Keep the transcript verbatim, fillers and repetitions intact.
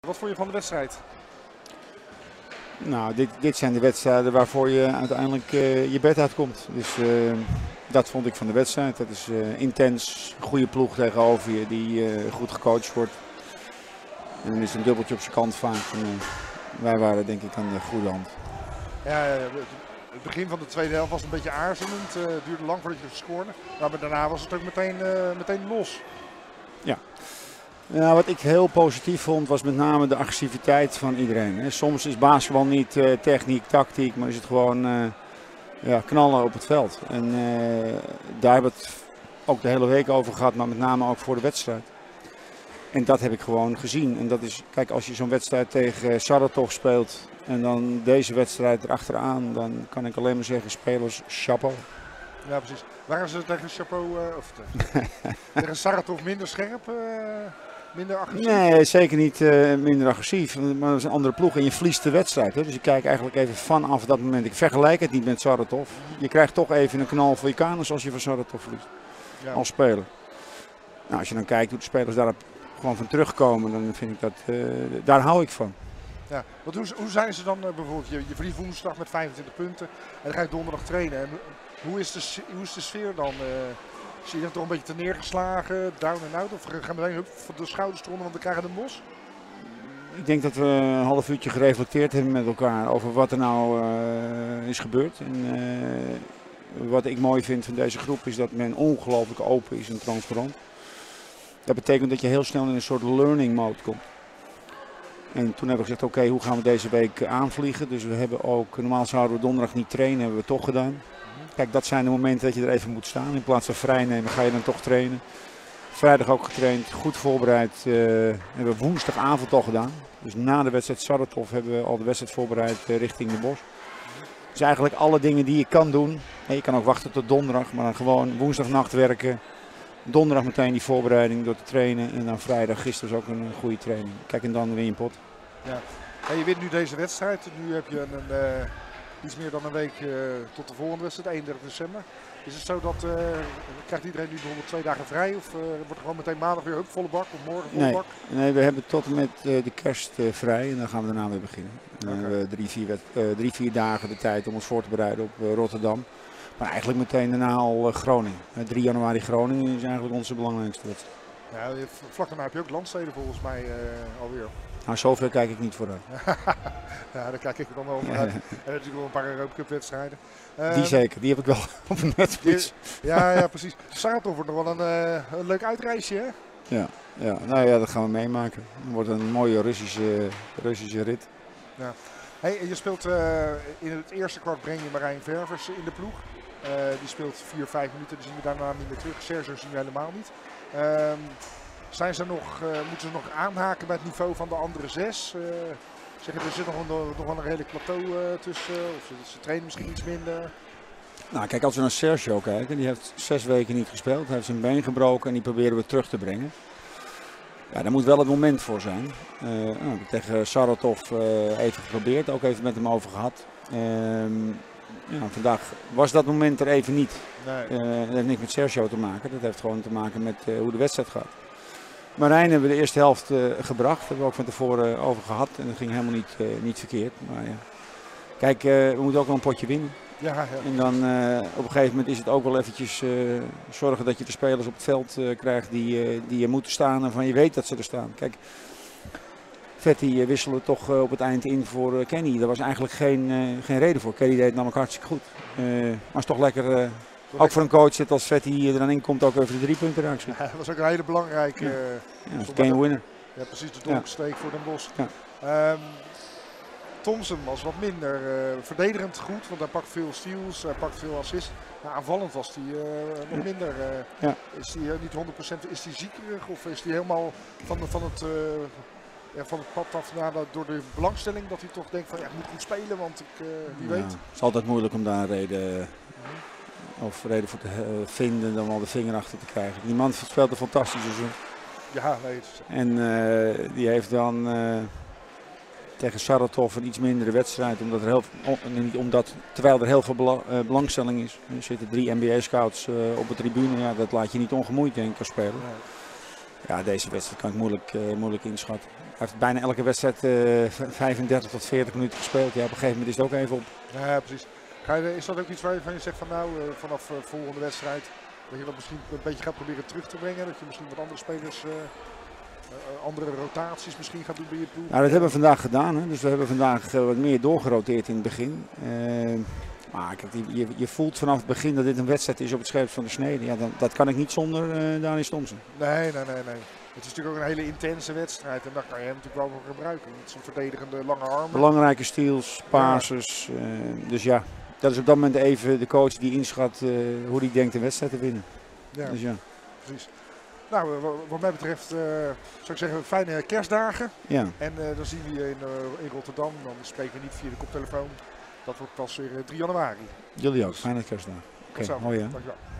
Wat vond je van de wedstrijd? Nou, dit, dit zijn de wedstrijden waarvoor je uiteindelijk uh, je bed uitkomt. Dus uh, dat vond ik van de wedstrijd. Dat is uh, intens, een goede ploeg tegenover je die uh, goed gecoacht wordt. En dan is een dubbeltje op zijn kant vaak. En, uh, wij waren denk ik aan de goede hand. Ja, het begin van de tweede helft was een beetje aarzelend. Het uh, duurde lang voordat je scoorde. Maar daarna was het ook meteen, uh, meteen los. Ja. Nou, wat ik heel positief vond was met name de agressiviteit van iedereen. Hè. Soms is basketbal niet uh, techniek, tactiek, maar is het gewoon uh, ja, knallen op het veld. En uh, daar hebben we het ook de hele week over gehad, maar met name ook voor de wedstrijd. En dat heb ik gewoon gezien. En dat is, kijk, als je zo'n wedstrijd tegen Saratov speelt en dan deze wedstrijd erachteraan, dan kan ik alleen maar zeggen, spelers, chapeau. Ja, precies. Waren ze tegen Chapeau, uh, of tegen, tegen Saratov minder scherp, uh, minder agressief? Nee, zeker niet uh, minder agressief. Maar dat is een andere ploeg en je verliest de wedstrijd. Hè? Dus ik kijk eigenlijk even vanaf dat moment. Ik vergelijk het niet met Saratov. Je krijgt toch even een knal voor je kanus als je van Saratov verliest. Ja. Als speler. Nou, als je dan kijkt hoe de spelers daar gewoon van terugkomen, dan vind ik dat, uh, daar hou ik van. Ja, want hoe, hoe zijn ze dan uh, bijvoorbeeld, je, je verliest woensdag met vijfentwintig punten en dan ga je donderdag trainen. En hoe, is de, hoe is de sfeer dan? Uh, zie je dan toch een beetje te neergeslagen, down en out? Of gaan we meteen ook voor de schouders ronden, want we krijgen de mos? Ik denk dat we een half uurtje gereflecteerd hebben met elkaar over wat er nou uh, is gebeurd. En, uh, wat ik mooi vind van deze groep is dat men ongelooflijk open is en transparant. Dat betekent dat je heel snel in een soort learning mode komt. En toen hebben we gezegd, oké, okay, hoe gaan we deze week aanvliegen? Dus we hebben ook, normaal zouden we donderdag niet trainen, hebben we toch gedaan. Kijk, dat zijn de momenten dat je er even moet staan. In plaats van vrij nemen ga je dan toch trainen. Vrijdag ook getraind, goed voorbereid. Uh, hebben we woensdagavond al gedaan. Dus na de wedstrijd Saratov hebben we al de wedstrijd voorbereid uh, richting de Bos. Dus eigenlijk alle dingen die je kan doen. En je kan ook wachten tot donderdag, maar dan gewoon woensdagnacht werken. Donderdag meteen die voorbereiding door te trainen. En dan vrijdag, gisteren was ook een goede training. Kijk, en dan win je een pot. Ja. En je wint nu deze wedstrijd. Nu heb je een, uh, iets meer dan een week uh, tot de volgende wedstrijd, eenendertig december. Is het zo dat, uh, krijgt iedereen nu bijvoorbeeld twee dagen vrij? Of uh, wordt er gewoon meteen maandag weer ook volle bak of morgen volle nee, bak? Nee, we hebben tot en met uh, de kerst uh, vrij en dan gaan we daarna weer beginnen. Dan okay. hebben we drie vier, uh, drie, vier dagen de tijd om ons voor te bereiden op uh, Rotterdam. Maar eigenlijk meteen daarna al uh, Groningen. Uh, drie januari Groningen is eigenlijk onze belangrijkste wedstrijd. Ja, vlak daarna heb je ook landsteden volgens mij uh, alweer. Nou, zover kijk ik niet vooruit. Ja, daar kijk ik dan wel vooruit. En natuurlijk wel een paar Europa Cup wedstrijden. Uh, die zeker, die heb ik wel op een Netflix. Ja, ja, precies. Saratov wordt nog wel een, uh, een leuk uitreisje, hè? Ja, ja, nou ja, dat gaan we meemaken. Het wordt een mooie Russische, Russische rit. Ja. Hey, je speelt uh, in het eerste kwart breng je Marijn Ververs in de ploeg. Uh, die speelt vier, vijf minuten, dus zien we daarna niet meer terug. Sergio zien we helemaal niet. Uh, zijn ze nog, uh, moeten ze nog aanhaken bij het niveau van de andere zes? Uh, zeg je, er zit nog, een, nog wel een redelijk plateau uh, tussen, of ze, ze trainen misschien iets minder? Nou kijk, als we naar Sergio kijken, die heeft zes weken niet gespeeld. Hij heeft zijn been gebroken en die proberen we terug te brengen. Ja, daar moet wel het moment voor zijn. Uh, nou, tegen Saratov uh, even geprobeerd, ook even met hem over gehad. Uh, ja, vandaag was dat moment er even niet. Nee. Uh, dat heeft niks met Sergio te maken, dat heeft gewoon te maken met uh, hoe de wedstrijd gaat. Marijn hebben we de eerste helft uh, gebracht, daar hebben we ook van tevoren uh, over gehad en dat ging helemaal niet, uh, niet verkeerd. Maar, ja. Kijk, uh, we moeten ook wel een potje winnen. Ja, ja. En dan uh, op een gegeven moment is het ook wel eventjes uh, zorgen dat je de spelers op het veld uh, krijgt die, uh, die er moeten staan en van je weet dat ze er staan. Kijk, Vetti uh, wisselde toch uh, op het eind in voor uh, Kenny. Daar was eigenlijk geen, uh, geen reden voor. Kenny deed het namelijk hartstikke goed. Uh, maar het is toch lekker, uh, ook voor een coach dat als Vetti er dan in komt ook even de drie punten raakt. Ja, dat was ook een hele belangrijke... Ja, uh, ja, game winner. Ja, precies, de donksteek ja. voor Den Bosch. Ja. Um, Thompson was wat minder uh, verdedigend goed, want hij pakt veel steals, hij pakt veel assists. Nou, aanvallend was hij uh, nog ja. minder. Uh, ja. Is hij uh, niet honderd procent, is hij ziekerig of is hij helemaal van, van, het, uh, ja, van het pad af naar, door de belangstelling dat hij toch denkt van ja, ik moet goed spelen, want ik, uh, wie ja, weet. Het is altijd moeilijk om daar een reden, uh, of reden voor te uh, vinden, dan wel de vinger achter te krijgen. Die man speelt een fantastisch seizoen. Ja, nee. Het is... En uh, die heeft dan... Uh, tegen Saratov een iets mindere wedstrijd, omdat er heel, niet omdat, terwijl er heel veel bela uh, belangstelling is. Er zitten drie N B A-scouts uh, op de tribune, ja, dat laat je niet ongemoeid denk ik als speler. Ja, deze wedstrijd kan ik moeilijk, uh, moeilijk inschatten. heeft bijna elke wedstrijd uh, vijfendertig tot veertig minuten gespeeld. Ja, op een gegeven moment is het ook even op. Ja, precies. Ga je, is dat ook iets waarvan je zegt van nou, uh, vanaf uh, volgende wedstrijd, dat je dat misschien een beetje gaat proberen terug te brengen? Dat je misschien wat andere spelers, uh, uh, andere rotaties misschien gaat doen bij je ploeg? Nou, dat hebben we vandaag gedaan. Hè. Dus we hebben vandaag uh, wat meer doorgeroteerd in het begin. Uh, maar kijk, je, je voelt vanaf het begin dat dit een wedstrijd is op het scherpst van de snede. Ja, dat, dat kan ik niet zonder uh, Daniel Thompson. Nee, nee, nee, nee. Het is natuurlijk ook een hele intense wedstrijd en daar kan je hem natuurlijk wel voor gebruiken. Met zijn verdedigende lange armen. Belangrijke steals, passes. Ja. Uh, dus ja, dat is op dat moment even de coach die inschat uh, hoe hij denkt een wedstrijd te winnen. Ja, dus ja. Precies. Nou, wat mij betreft uh, zou ik zeggen fijne kerstdagen. Ja. En uh, dan zien we je in, uh, in Rotterdam. Dan spreken we niet via de koptelefoon. Dat wordt pas weer uh, drie januari. Jullie ook. Fijne kerstdagen. Oké, okay, mooi hè. Dankjewel.